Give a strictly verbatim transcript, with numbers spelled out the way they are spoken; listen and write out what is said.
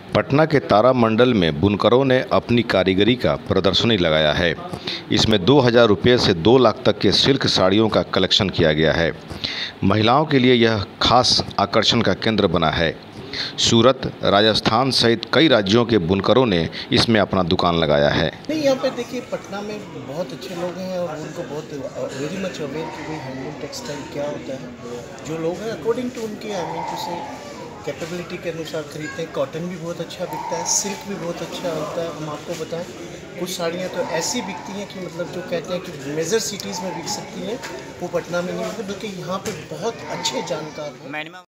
पटना के तारामंडल में बुनकरों ने अपनी कारीगरी का प्रदर्शनी लगाया है। इसमें दो हज़ार रुपये से दो लाख तक के सिल्क साड़ियों का कलेक्शन किया गया है। महिलाओं के लिए यह खास आकर्षण का केंद्र बना है। सूरत, राजस्थान सहित कई राज्यों के बुनकरों ने इसमें अपना दुकान लगाया है। नहीं, यहाँ पे देखिए पटना में बहुत अच्छे लोग हैं और उनको बहुत वेरी मच अवेयर कि भाई हैंडलूम टेक्सटाइल क्या होता है। जो लोग हैं अकॉर्डिंग टू उनके I mean to say capability के अनुसार खरीदते हैं। कॉटन भी बहुत अच्छा बिकता है, सिल्क भी बहुत अच्छा होता है। हम आपको बताएं, कुछ साड़ियाँ तो ऐसी बिकती हैं कि मतलब जो कहते हैं कि मेजर सिटीज़ में बिक सकती हैं, वो पटना में नहीं बिकती, बल्कि यहाँ पे बहुत अच्छे जानकार हैं।